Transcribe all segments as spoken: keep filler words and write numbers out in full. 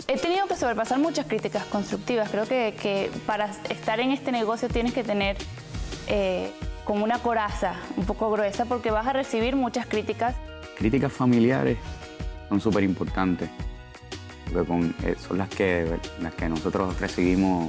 He tenido que sobrepasar muchas críticas constructivas. Creo que, que para estar en este negocio tienes que tener eh, como una coraza un poco gruesa porque vas a recibir muchas críticas. Críticas familiares son súper importantes, porque con, eh, son las que, las que nosotros recibimos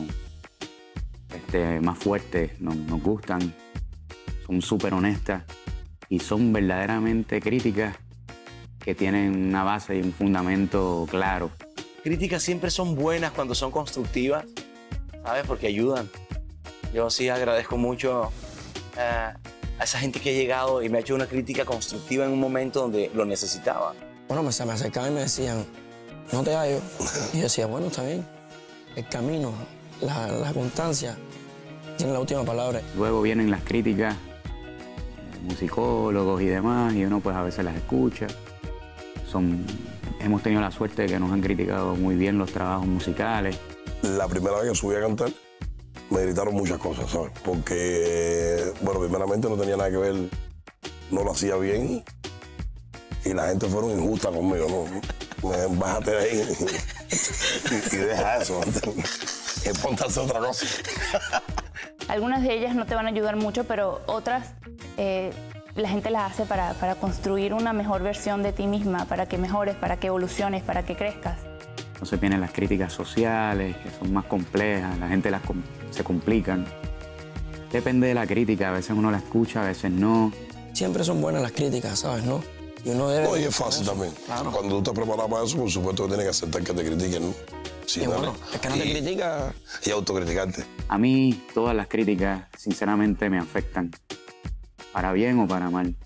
este, más fuertes, nos, nos gustan, son súper honestas y son verdaderamente críticas que tienen una base y un fundamento claro. Críticas siempre son buenas cuando son constructivas, ¿sabes? Porque ayudan. Yo sí agradezco mucho eh, a esa gente que ha llegado y me ha hecho una crítica constructiva en un momento donde lo necesitaba. Bueno, me, me acercaban y me decían, no te hallo. Y yo decía, bueno, está bien. El camino, la, la constancia, tiene la última palabra. Luego vienen las críticas, musicólogos y demás, y uno pues a veces las escucha. Son, hemos tenido la suerte de que nos han criticado muy bien los trabajos musicales. La primera vez que subí a cantar, me gritaron muchas cosas, ¿sabes? Porque, bueno, primeramente no tenía nada que ver, no lo hacía bien y la gente fueron injusta conmigo, ¿no? Me, bájate de ahí y, y deja eso, y ponte a hacer otra cosa. Algunas de ellas no te van a ayudar mucho, pero otras eh, la gente las hace para, para construir una mejor versión de ti misma, para que mejores, para que evoluciones, para que crezcas. Entonces vienen las críticas sociales, que son más complejas, la gente las se complican. Depende de la crítica, a veces uno la escucha, a veces no. Siempre son buenas las críticas, ¿sabes? ¿No? Y uno debe... Oye, es fácil también. Claro. Cuando tú estás preparado para eso, por supuesto que tienes que aceptar que te critiquen, ¿no? Sí, y bueno, es que no te y, critica... Y autocriticarte. A mí todas las críticas, sinceramente, me afectan. Para bien o para mal.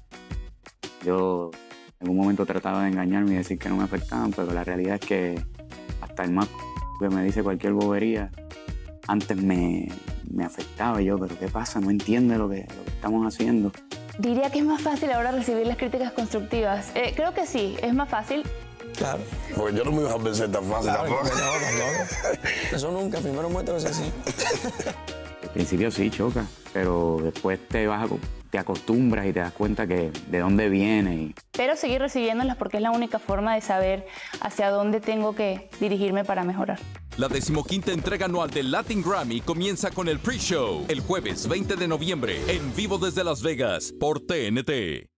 Yo en un momento trataba de engañarme y decir que no me afectaban, pero la realidad es que hasta el más que me dice cualquier bobería, antes me, me afectaba. Y yo, ¿pero qué pasa? No entiende lo que, lo que estamos haciendo. Diría que es más fácil ahora recibir las críticas constructivas. Eh, creo que sí, es más fácil. Claro. Porque yo no me iba a vencer tan fácil Claro, tampoco. No, no. Eso nunca, primero muestra que así. Al principio sí choca, pero después te vas a, te acostumbras y te das cuenta que de dónde viene. Y... Pero seguir recibiéndolas porque es la única forma de saber hacia dónde tengo que dirigirme para mejorar. La decimoquinta entrega anual del Latin Grammy comienza con el pre-show el jueves veinte de noviembre en vivo desde Las Vegas por T N T.